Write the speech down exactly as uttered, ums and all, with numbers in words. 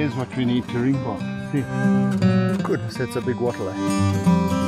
Here's what we need to ring for. See? Goodness, that's a big wattle, eh?